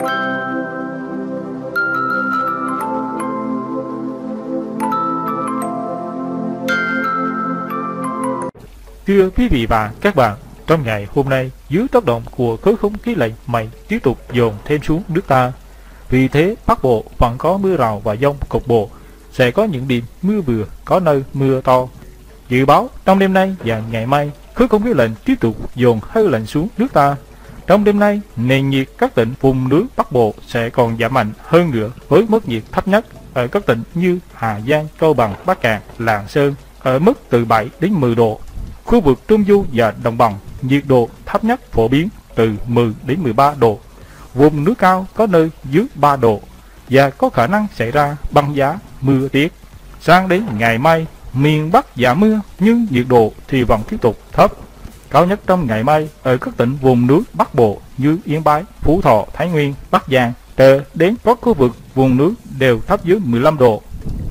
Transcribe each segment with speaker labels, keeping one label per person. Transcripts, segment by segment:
Speaker 1: Thưa quý vị và các bạn, trong ngày hôm nay, dưới tác động của khối không khí lạnh mạnh tiếp tục dồn thêm xuống nước ta. Vì thế, Bắc Bộ vẫn có mưa rào và dông cục bộ, sẽ có những điểm mưa vừa, có nơi mưa to. Dự báo trong đêm nay và ngày mai, khối không khí lạnh tiếp tục dồn hơi lạnh xuống nước ta. Trong đêm nay, nền nhiệt các tỉnh vùng núi Bắc Bộ sẽ còn giảm mạnh hơn nữa, với mức nhiệt thấp nhất ở các tỉnh như Hà Giang, Cao Bằng, Bắc Kạn, Lạng Sơn ở mức từ 7 đến 10 độ. Khu vực Trung Du và Đồng bằng, nhiệt độ thấp nhất phổ biến từ 10 đến 13 độ. Vùng núi cao có nơi dưới 3 độ và có khả năng xảy ra băng giá, mưa tuyết. Sang đến ngày mai, miền Bắc giảm mưa nhưng nhiệt độ thì vẫn tiếp tục thấp. Cao nhất trong ngày mai ở các tỉnh vùng núi Bắc Bộ như Yên Bái, Phú Thọ, Thái Nguyên, Bắc Giang trở đến các khu vực vùng núi đều thấp dưới 15 độ.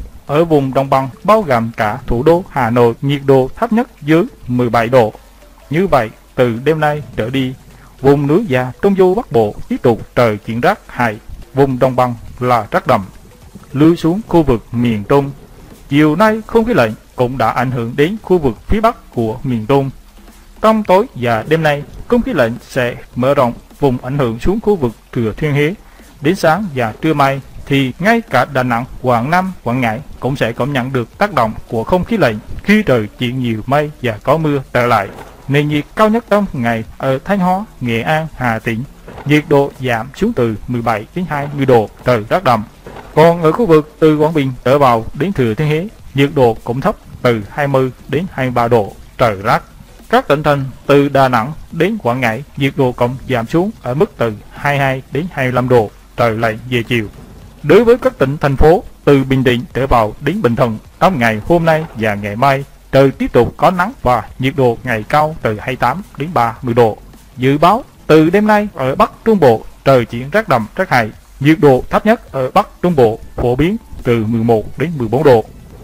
Speaker 1: Ở vùng đồng bằng bao gồm cả thủ đô Hà Nội, nhiệt độ thấp nhất dưới 17 độ. Như vậy, từ đêm nay trở đi, vùng núi và Trung Du Bắc Bộ tiếp tục trời chuyển rét hại, vùng đồng bằng là rét đậm. Lui xuống khu vực miền Trung, chiều nay không khí lạnh cũng đã ảnh hưởng đến khu vực phía Bắc của miền Trung. Trong tối và đêm nay, không khí lạnh sẽ mở rộng vùng ảnh hưởng xuống khu vực Thừa Thiên Huế. Đến sáng và trưa mai thì ngay cả Đà Nẵng, Quảng Nam, Quảng Ngãi cũng sẽ cảm nhận được tác động của không khí lạnh khi trời chuyển nhiều mây và có mưa trở lại. Nền nhiệt cao nhất trong ngày ở Thanh Hóa, Nghệ An, Hà Tĩnh, nhiệt độ giảm xuống từ 17 đến 20 độ, trời rét đậm. Còn ở khu vực từ Quảng Bình trở vào đến Thừa Thiên Huế, nhiệt độ cũng thấp từ 20 đến 23 độ, trời rét. Các tỉnh thành từ Đà Nẵng đến Quảng Ngãi, nhiệt độ cũng giảm xuống ở mức từ 22 đến 25 độ, trời lạnh về chiều. Đối với các tỉnh thành phố từ Bình Định trở vào đến Bình Thuận, trong ngày hôm nay và ngày mai, trời tiếp tục có nắng và nhiệt độ ngày cao từ 28 đến 30 độ. Dự báo từ đêm nay ở Bắc Trung Bộ trời chuyển rét đậm rét hại, nhiệt độ thấp nhất ở Bắc Trung Bộ phổ biến từ 11 đến 14 độ.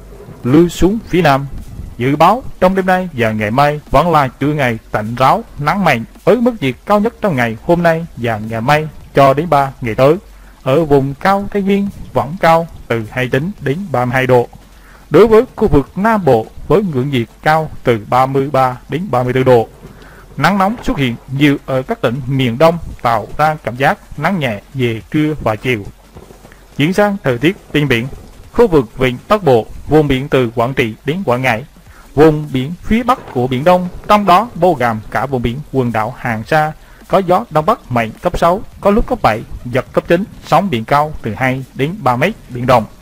Speaker 1: Lui xuống phía Nam, dự báo trong đêm nay và ngày mai vẫn là chuỗi ngày tạnh ráo, nắng mạnh với mức nhiệt cao nhất trong ngày hôm nay và ngày mai cho đến 3 ngày tới. Ở vùng cao Tây Nguyên vẫn cao từ 29 đến 32 độ. Đối với khu vực Nam Bộ với ngưỡng nhiệt cao từ 33 đến 34 độ. Nắng nóng xuất hiện nhiều ở các tỉnh miền Đông tạo ra cảm giác nắng nhẹ về trưa và chiều. Chuyển sang thời tiết trên biển, khu vực vịnh Bắc Bộ, vùng biển từ Quảng Trị đến Quảng Ngãi, vùng biển phía Bắc của Biển Đông, trong đó bao gồm cả vùng biển quần đảo Hoàng Sa, có gió Đông Bắc mạnh cấp 6, có lúc cấp 7, giật cấp 9, sóng biển cao từ 2 đến 3 mét, biển động.